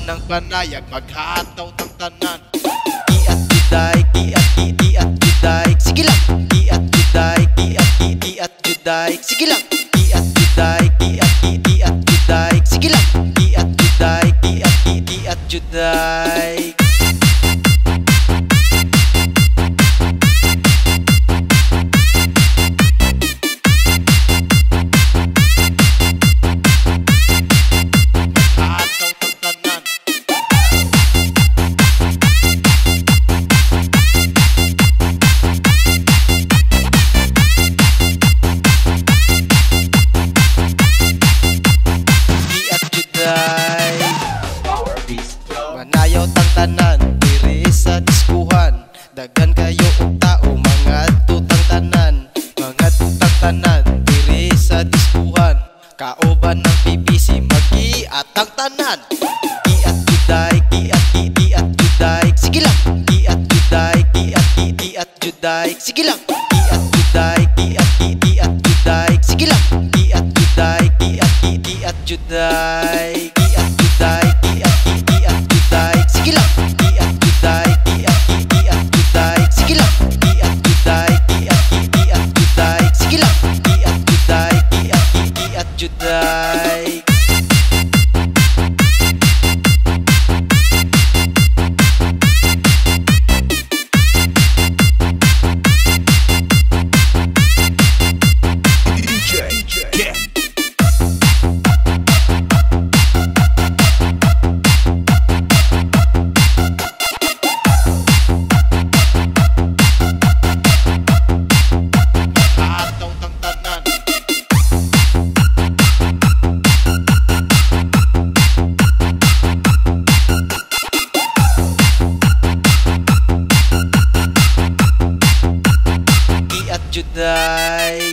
ng panayag, maghataw tang tanan. Iat juday, iat juday, sige lang. Iat juday, iat juday, sige lang. Iat juday, iat juday, sige lang. Iat juday, iat juday. Manayaw tang tanan, diri sa diskuhan. Dagan kayo og tao, mga tutang tanan. Mga tutang tanan, diri sa diskuhan. Kaoban ng PBC, mag-iatang tanan. Iat juday, iat juday, sige lang. Iat juday, iat juday, sige lang. Iat juday, iat juday, sige lang. Iat juday, iat juday. Iat juday, iat juday, sige lang. Iat juday, iat juday, sige lang. Iat juday, iat juday, sige lang. Iat juday, iat juday. Juday.